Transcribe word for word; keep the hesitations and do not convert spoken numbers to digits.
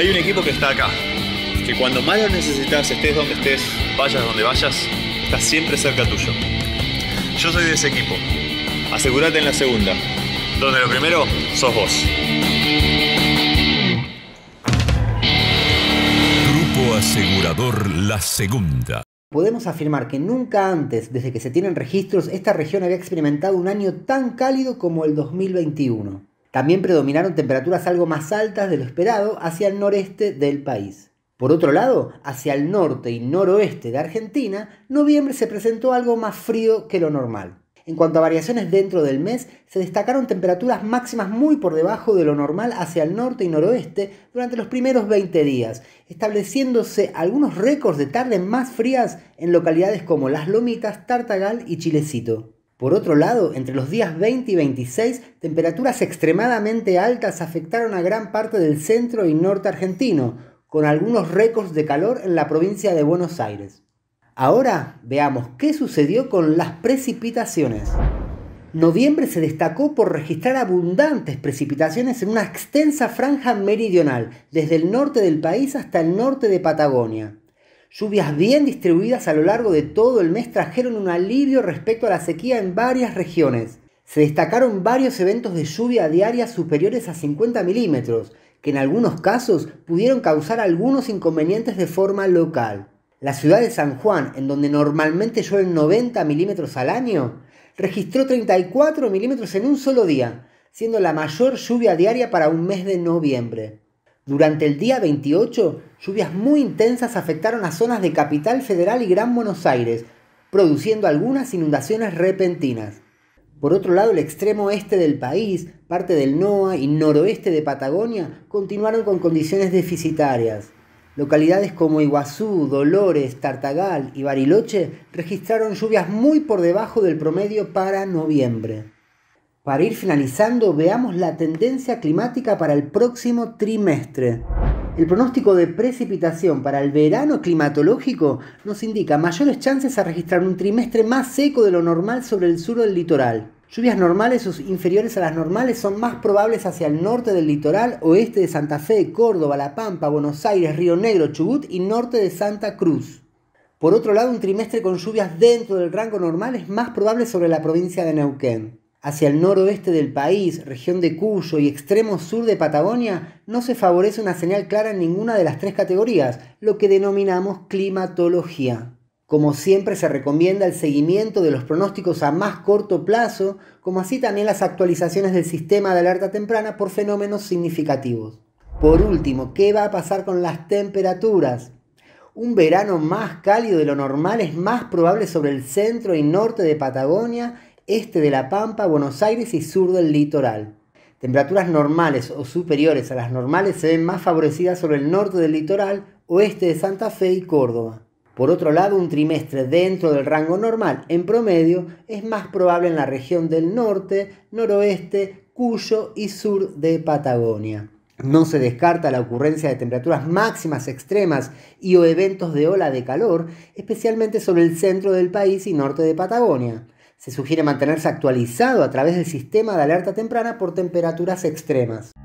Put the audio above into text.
Hay un equipo que está acá, que cuando más lo necesitas, estés donde estés, vayas donde vayas, está siempre cerca tuyo. Yo soy de ese equipo. Asegúrate en la segunda, donde lo primero sos vos. Grupo Asegurador La Segunda. Podemos afirmar que nunca antes, desde que se tienen registros, esta región había experimentado un año tan cálido como el dos mil veintiuno. También predominaron temperaturas algo más altas de lo esperado hacia el noreste del país. Por otro lado, hacia el norte y noroeste de Argentina, noviembre se presentó algo más frío que lo normal. En cuanto a variaciones dentro del mes, se destacaron temperaturas máximas muy por debajo de lo normal hacia el norte y noroeste durante los primeros veinte días, estableciéndose algunos récords de tardes más frías en localidades como Las Lomitas, Tartagal y Chilecito. Por otro lado, entre los días veinte y veintiséis, temperaturas extremadamente altas afectaron a gran parte del centro y norte argentino, con algunos récords de calor en la provincia de Buenos Aires. Ahora veamos qué sucedió con las precipitaciones. Noviembre se destacó por registrar abundantes precipitaciones en una extensa franja meridional, desde el norte del país hasta el norte de Patagonia. Lluvias bien distribuidas a lo largo de todo el mes trajeron un alivio respecto a la sequía en varias regiones. Se destacaron varios eventos de lluvia diaria superiores a cincuenta milímetros, que en algunos casos pudieron causar algunos inconvenientes de forma local. La ciudad de San Juan, en donde normalmente llueven noventa milímetros al año, registró treinta y cuatro milímetros en un solo día, siendo la mayor lluvia diaria para un mes de noviembre. Durante el día veintiocho, lluvias muy intensas afectaron a zonas de Capital Federal y Gran Buenos Aires, produciendo algunas inundaciones repentinas. Por otro lado, el extremo este del país, parte del NOA y noroeste de Patagonia continuaron con condiciones deficitarias. Localidades como Iguazú, Dolores, Tartagal y Bariloche registraron lluvias muy por debajo del promedio para noviembre. Para ir finalizando, veamos la tendencia climática para el próximo trimestre. El pronóstico de precipitación para el verano climatológico nos indica mayores chances a registrar un trimestre más seco de lo normal sobre el sur del litoral. Lluvias normales o inferiores a las normales son más probables hacia el norte del litoral, oeste de Santa Fe, Córdoba, La Pampa, Buenos Aires, Río Negro, Chubut y norte de Santa Cruz. Por otro lado, un trimestre con lluvias dentro del rango normal es más probable sobre la provincia de Neuquén. Hacia el noroeste del país, región de Cuyo y extremo sur de Patagonia, no se favorece una señal clara en ninguna de las tres categorías, lo que denominamos climatología. Como siempre, se recomienda el seguimiento de los pronósticos a más corto plazo, como así también las actualizaciones del sistema de alerta temprana por fenómenos significativos. Por último, ¿qué va a pasar con las temperaturas? Un verano más cálido de lo normal es más probable sobre el centro y norte de Patagonia, este de La Pampa, Buenos Aires y sur del litoral. Temperaturas normales o superiores a las normales se ven más favorecidas sobre el norte del litoral, oeste de Santa Fe y Córdoba. Por otro lado, un trimestre dentro del rango normal en promedio es más probable en la región del norte, noroeste, Cuyo y sur de Patagonia. No se descarta la ocurrencia de temperaturas máximas extremas y o eventos de ola de calor, especialmente sobre el centro del país y norte de Patagonia. Se sugiere mantenerse actualizado a través del sistema de alerta temprana por temperaturas extremas.